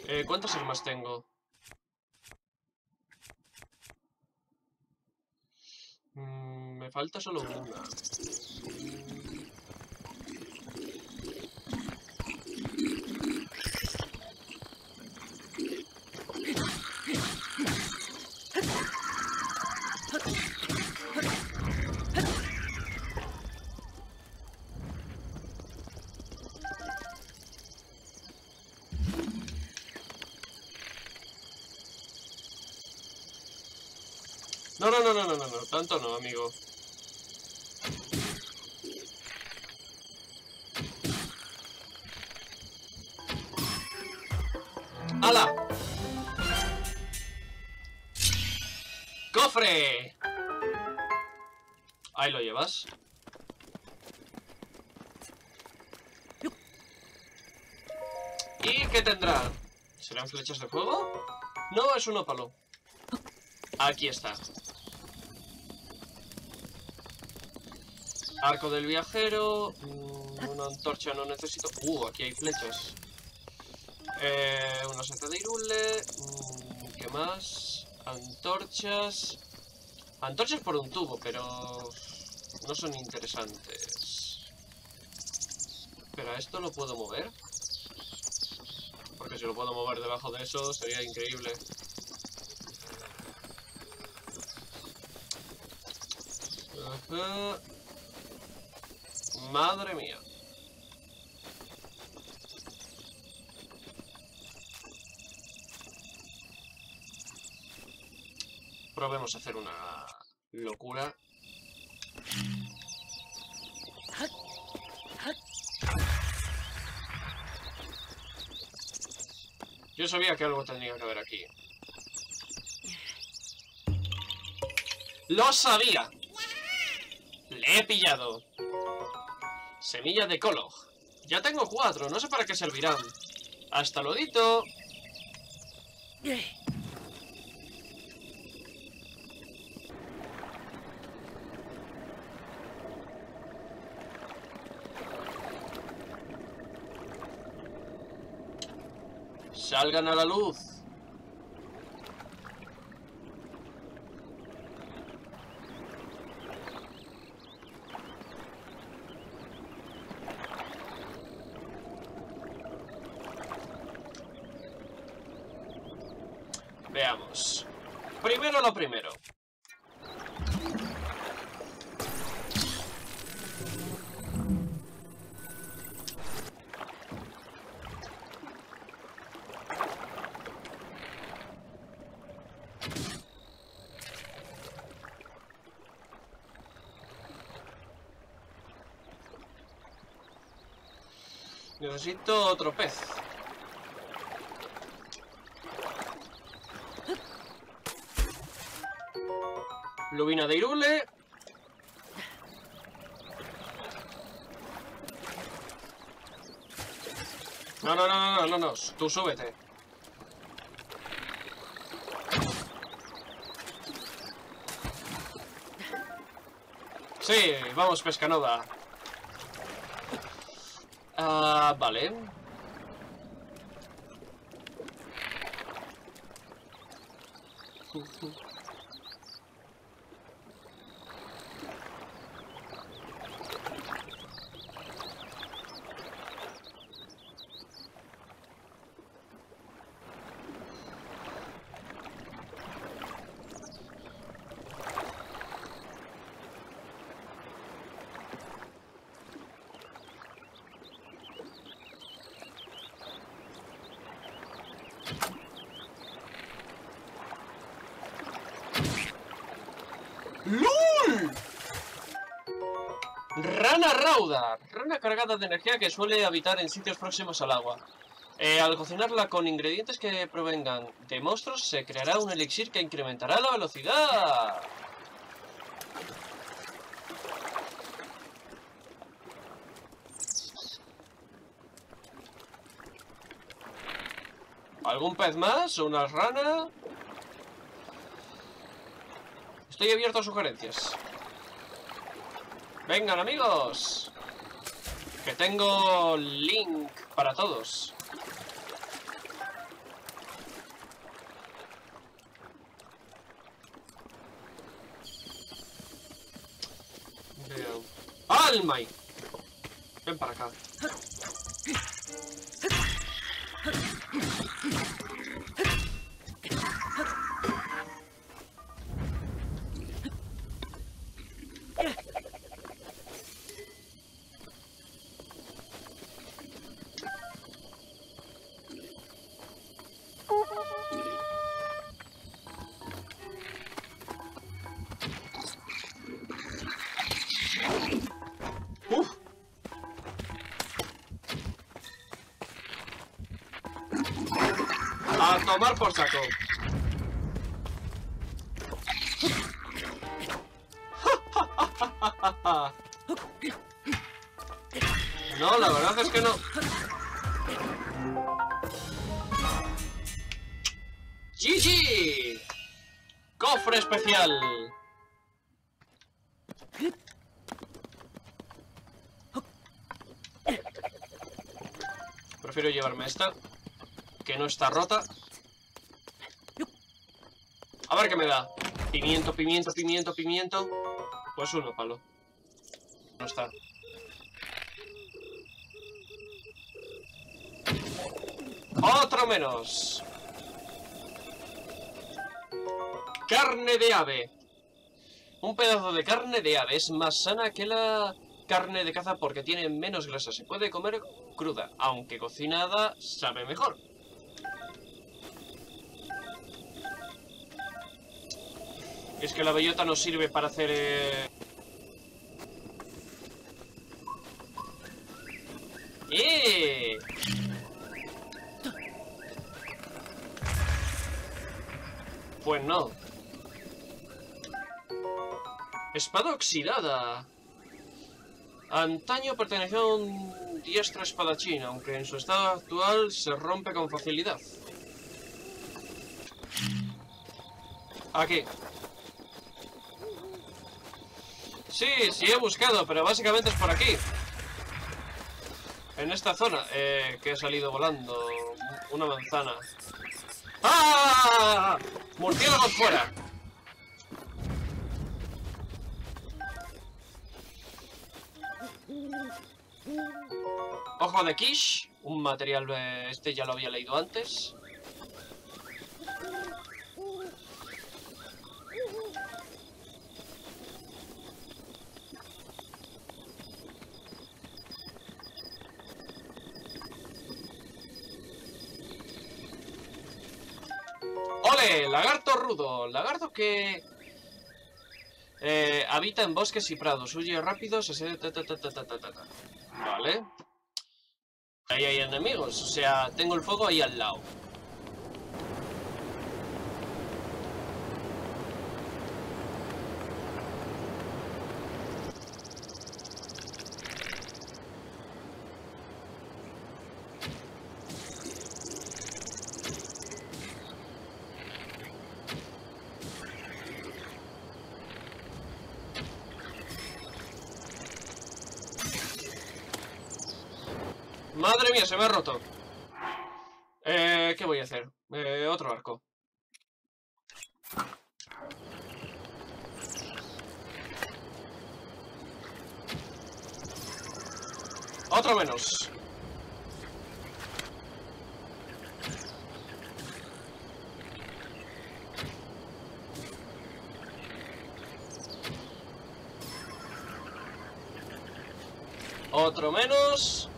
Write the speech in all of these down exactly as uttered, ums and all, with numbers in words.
Eh, ¿cuántas armas tengo? Mm, me falta solo una. No, no, no, no, no, no, no, tanto no, amigo. ¡Hala! ¡Cofre! Ahí lo llevas. ¿Y qué tendrá? ¿Serán flechas de fuego? No, es un ópalo. Aquí está. Arco del viajero. Una antorcha no necesito. Uh, aquí hay flechas. Eh, una seta de irule. ¿Qué más? Antorchas. Antorchas por un tubo, pero no son interesantes. Espera, ¿esto lo puedo mover? Porque si lo puedo mover debajo de eso sería increíble. Uh-huh. Madre mía. Probemos a hacer una locura. Yo sabía que algo tendría que haber aquí. ¡Lo sabía! ¡Le he pillado! Semilla de Kolog. Ya tengo cuatro, no sé para qué servirán. ¡Hasta luego! ¡Salgan a la luz! Veamos. Primero lo primero. Necesito otro pez. Lubina de irule. No, no, no, no, no, no, no. Tú súbete. Sí, vamos, pescanova. Ah, vale. ¡Lul! Rana rauda. Rana cargada de energía que suele habitar en sitios próximos al agua. Eh, al cocinarla con ingredientes que provengan de monstruos, se creará un elixir que incrementará la velocidad. ¿Algún pez más? ¿O una rana? Estoy abierto a sugerencias. Vengan, amigos. Que tengo link para todos. el Mai. Ven para acá. Uf. A tomar por saco. No, la verdad es que no. G G. Cofre especial. Prefiero llevarme esta, que no está rota. A ver qué me da. Pimiento, pimiento, pimiento, pimiento. Pues uno, palo. No está. Otro menos. Carne de ave. Un pedazo de carne de ave es más sana que la carne de caza porque tiene menos grasa. Se puede comer cruda, aunque cocinada sabe mejor. Es que la bellota nos sirve para hacer... Eh... ¡Eh! Pues no. Espada oxidada. Antaño perteneció a un diestro espadachín, aunque en su estado actual se rompe con facilidad. Aquí. Sí, sí he buscado, pero básicamente es por aquí. En esta zona, eh, que he salido volando. Una manzana. ¡Ah! ¡Murciélagos fuera! Ojo de quiche. Un material, eh, este ya lo había leído antes. ¡Ole! Lagarto rudo. Lagarto que... Eh, habita en bosques y prados. Huye rápido. Se se... Ta, ta, ta, ta, ta, ta, ta. Vale. Ahí hay enemigos. O sea, tengo el fuego ahí al lado. Madre mía, se me ha roto. Eh, ¿qué voy a hacer? Eh, otro arco. Otro menos. Otro menos.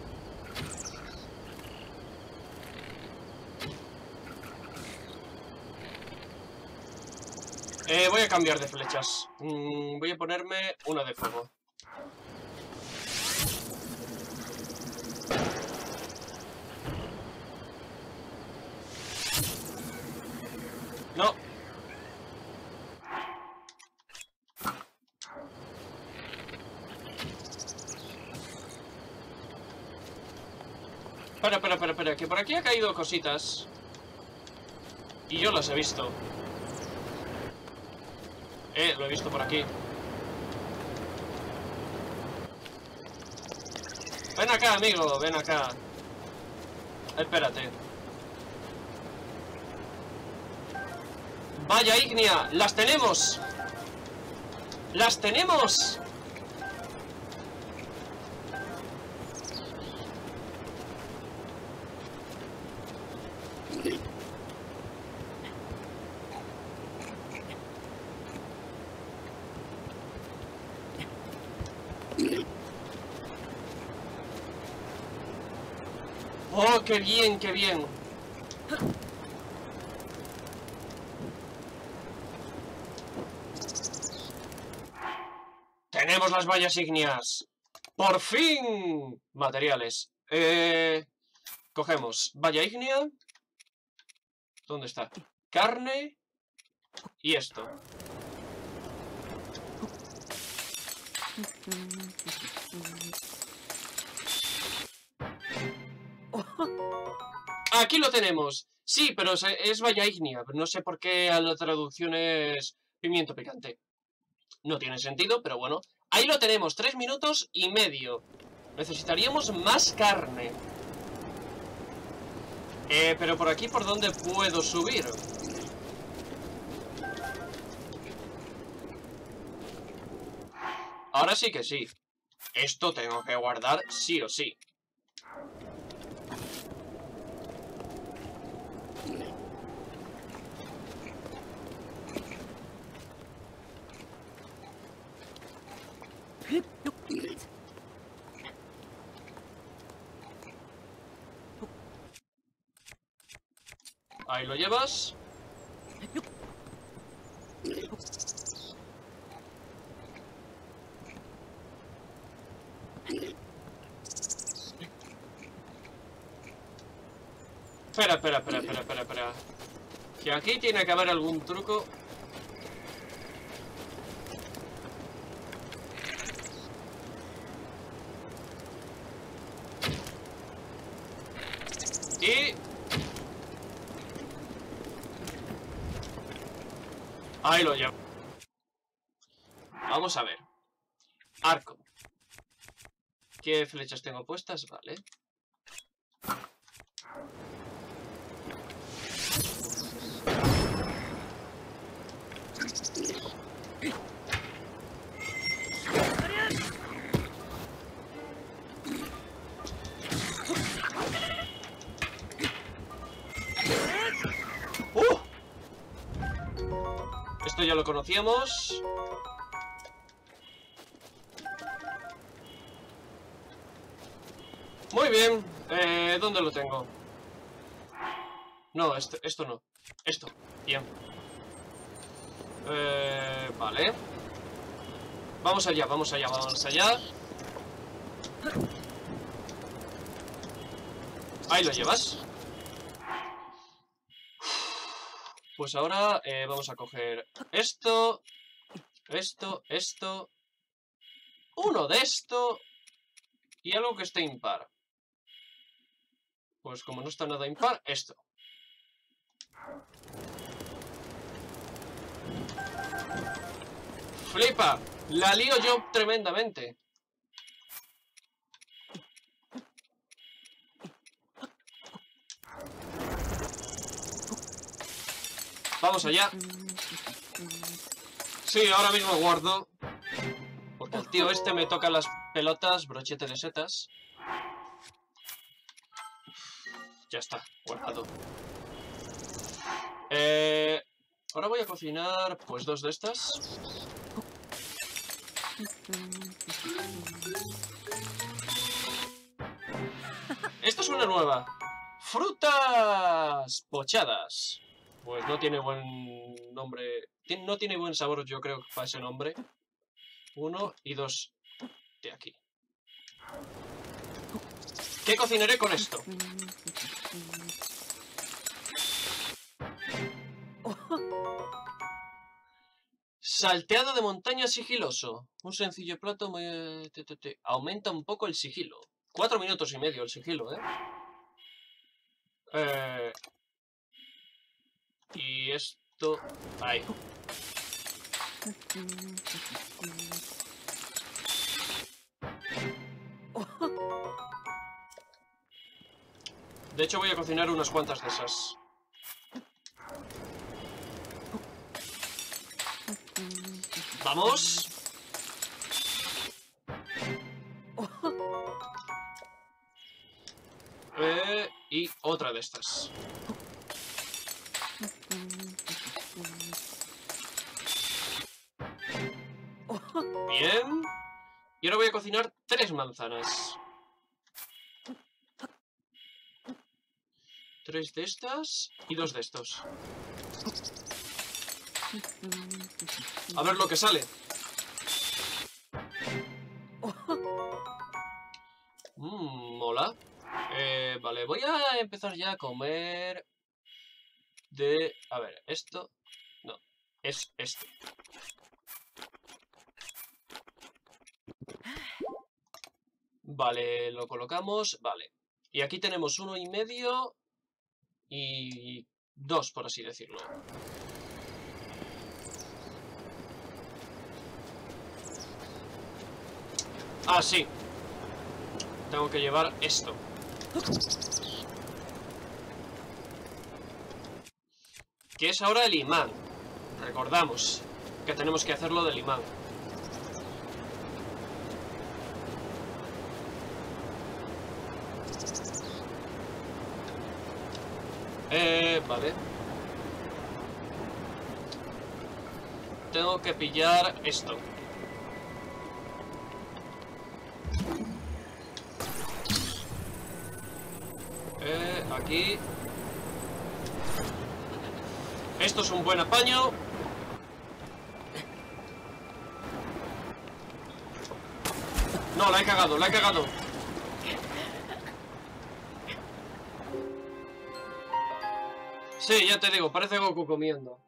Eh, voy a cambiar de flechas. Mm, voy a ponerme una de fuego. No. Espera, espera, espera, espera, que por aquí ha caído cositas. Y yo las he visto. Eh, lo he visto por aquí. Ven acá, amigo, ven acá. Espérate. Vaya ígnea, las tenemos. Las tenemos. qué bien, qué bien! ¡Tenemos las vallas ígneas! ¡Por fin! Materiales. Eh, cogemos valla ígnea. ¿Dónde está? Carne. Y esto. Aquí lo tenemos. Sí, pero es valla ígnea. No sé por qué a la traducción es pimiento picante. No tiene sentido, pero bueno. Ahí lo tenemos, tres minutos y medio. Necesitaríamos más carne. Eh, pero por aquí, ¿por dónde puedo subir? Ahora sí que sí. Esto tengo que guardar sí o sí. Ahí lo llevas. Espera, espera, espera, espera, espera, espera. Que aquí tiene que haber algún truco. Y... ahí lo llevo. Vamos a ver. Arco. ¿Qué flechas tengo puestas? Vale. ¡Uh! Esto ya lo conocíamos. Muy bien. Eh, ¿dónde lo tengo? No, esto, esto no. Esto. Bien. Eh, vale. Vamos allá, vamos allá, vamos allá. Ahí lo llevas. Pues ahora eh, vamos a coger esto, esto, esto, uno de esto y algo que esté impar. Pues como no está nada impar, esto. ¡Flipa! La lío yo tremendamente. Vamos allá. Sí, ahora mismo guardo. Porque el tío este me toca las pelotas, brochete de setas. Ya está, guardado. Eh, ahora voy a cocinar, pues, dos de estas. Esta es una nueva. Frutas pochadas. Pues no tiene buen nombre. No tiene buen sabor, yo creo, para ese nombre. Uno y dos de aquí. ¿Qué cocinaré con esto? Salteado de montaña sigiloso. Un sencillo plato muy... Te, te, te. Aumenta un poco el sigilo. Cuatro minutos y medio el sigilo, ¿eh? Eh... Y esto... ahí. De hecho voy a cocinar unas cuantas de esas. Vamos. Eh, y otra de estas. Bien. Y ahora voy a cocinar tres manzanas. Tres de estas y dos de estos. A ver lo que sale. Mmm, mola. Eh, vale, voy a empezar ya a comer de... A ver, esto... No, es esto. Vale, lo colocamos, vale. Y aquí tenemos uno y medio y dos, por así decirlo. Ah, sí. Tengo que llevar esto. Que es ahora el imán. Recordamos que tenemos que hacerlo del imán. Eh, vale. Tengo que pillar esto. Eh, aquí. Esto es un buen apaño. No, la he cagado, la he cagado. Sí, ya te digo, parece Goku comiendo.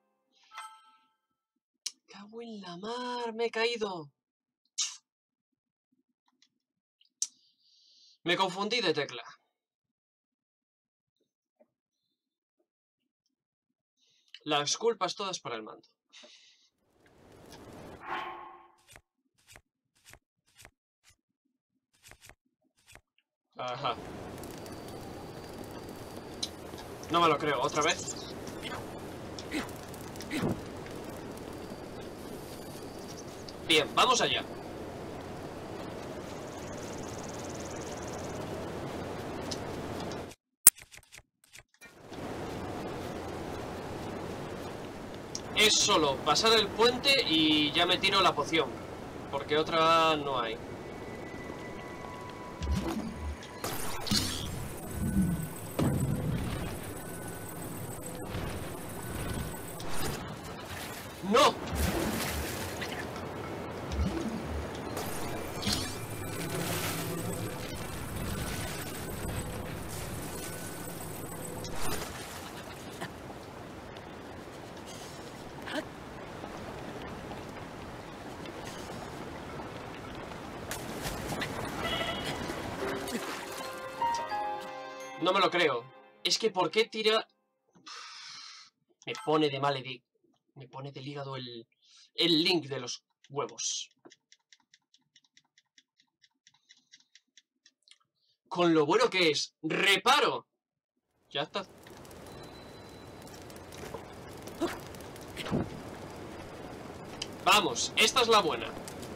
Cago en la mar, me he caído. Me confundí de tecla. Las culpas todas para el mando. Ajá. No me lo creo, ¿otra vez? Bien, vamos allá. Es solo pasar el puente y ya me tiro la poción, porque otra no hay. ¡No! No me lo creo. Es que ¿por qué tira...? Me pone de mal hígado. Me pone del hígado el, el link de los huevos. Con lo bueno que es. ¡Reparo! Ya está. Vamos, esta es la buena.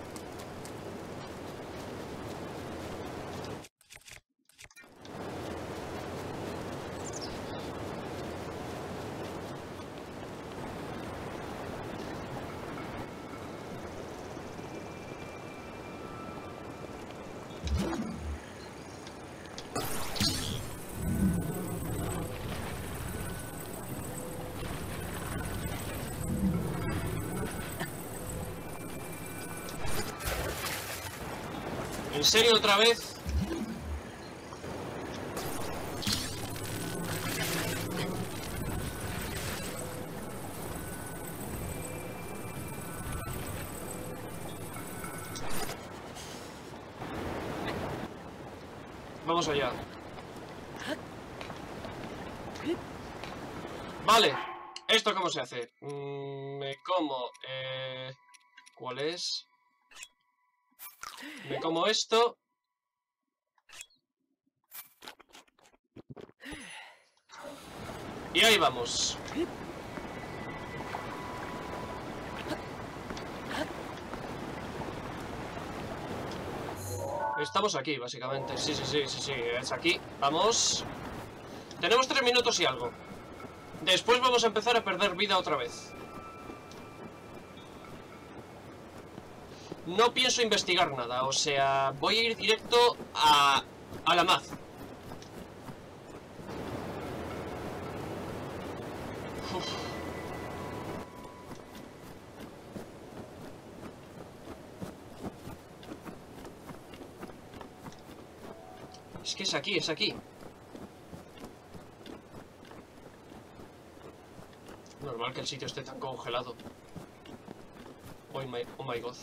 ¿En serio otra vez? Vamos allá. Vale. ¿Esto cómo se hace? Mm, me como... Eh, ¿cuál es? Me como esto. Y ahí vamos. Estamos aquí, básicamente. Sí, sí, sí, sí, sí. Es aquí. Vamos. Tenemos tres minutos y algo. Después vamos a empezar a perder vida otra vez. No pienso investigar nada, o sea, voy a ir directo a, a la Maz. Uf. Es que es aquí, es aquí. Normal que el sitio esté tan congelado. Oh my, oh my god.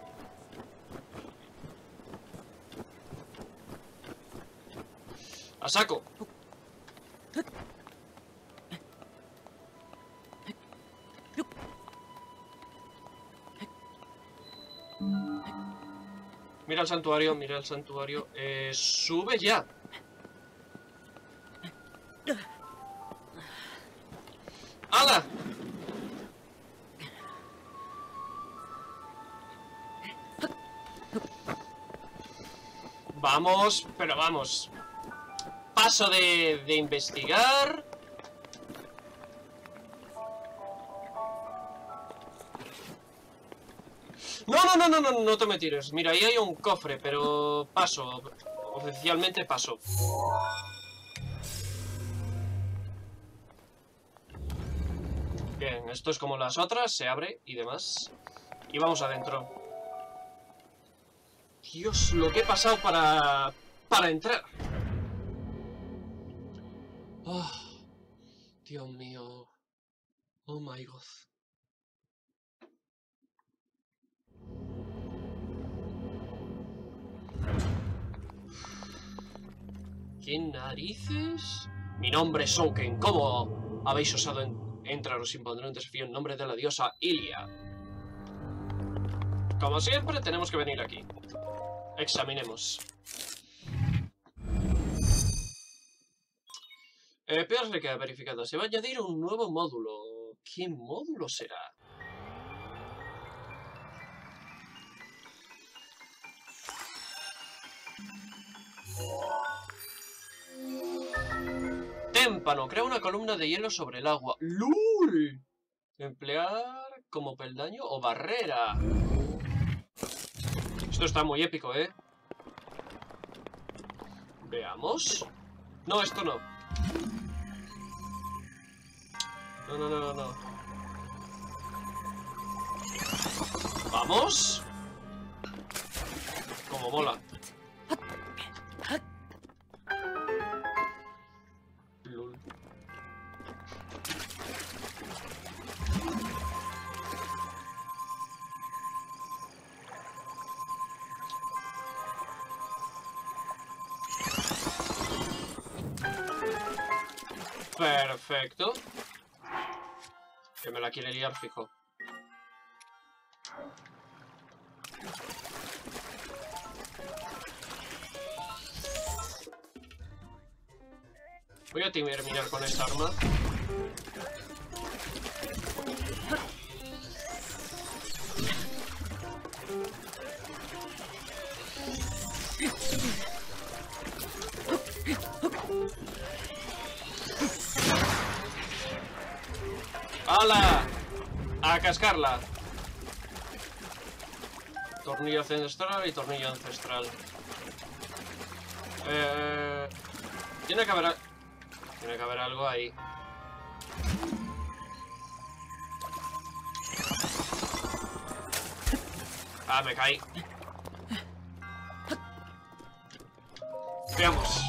¡A saco! Mira el santuario, mira el santuario. Eh, ¡Sube ya! ¡Hala! Vamos, pero vamos. Paso de, de investigar. No, no, no, no, no, no te me tires. Mira, ahí hay un cofre, pero paso. Oficialmente paso. Bien, esto es como las otras, se abre y demás. Y vamos adentro. Dios, lo que he pasado para... para entrar. Oh, Dios mío. Oh my god. ¿Qué narices? Mi nombre es Shouken. ¿Cómo habéis osado en entrar? Os impondré un desafío en nombre de la diosa Ilia. Como siempre, tenemos que venir aquí. Examinemos. Eh, P R queda verificada. Se va a añadir un nuevo módulo. ¿Qué módulo será? Témpano. Crea una columna de hielo sobre el agua. ¡Lul! Emplear como peldaño o barrera. Esto está muy épico, ¿eh? Veamos. No, esto no. No, no, no, no, no. ¡Vamos! Como mola. Lul. Perfecto. Que me la quiere liar fijo. Voy a terminar con esta arma. ¡Hala! ¡A cascarla! Tornillo ancestral y tornillo ancestral. Eh, tiene que haber... Tiene que haber algo ahí. Ah, me caí. Veamos.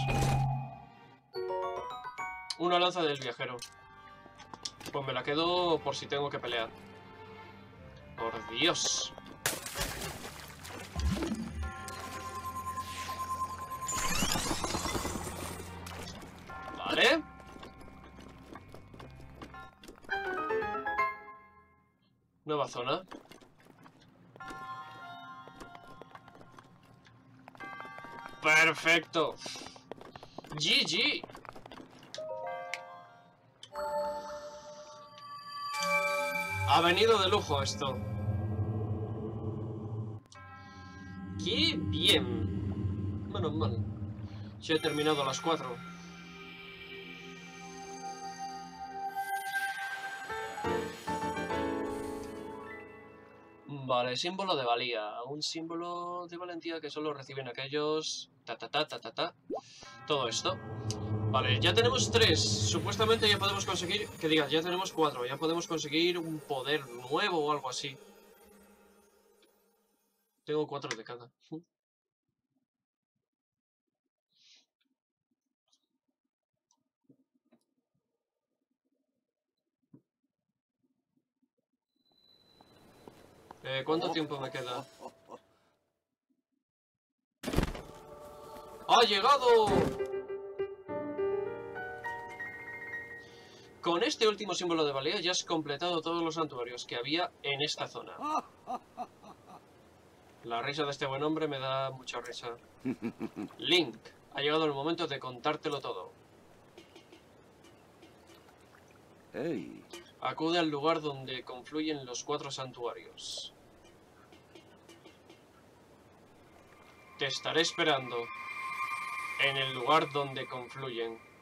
Una lanza del viajero. Pues me la quedo por si tengo que pelear. Por Dios. Vale. Nueva zona. Perfecto. G G. Ha venido de lujo esto. ¡Qué bien! Menos mal. Ya he terminado a las cuatro. Vale, símbolo de valía. Un símbolo de valentía que solo reciben aquellos... Ta ta ta ta ta ta. Todo esto. Vale, ya tenemos tres. Supuestamente ya podemos conseguir... Que digas, ya tenemos cuatro. Ya podemos conseguir un poder nuevo o algo así. Tengo cuatro de cada. Eh, ¿cuánto tiempo me queda? ¡Ha llegado! Con este último símbolo de Balea ya has completado todos los santuarios que había en esta zona. La risa de este buen hombre me da mucha risa. Link, ha llegado el momento de contártelo todo. Hey. Acude al lugar donde confluyen los cuatro santuarios. Te estaré esperando en el lugar donde confluyen.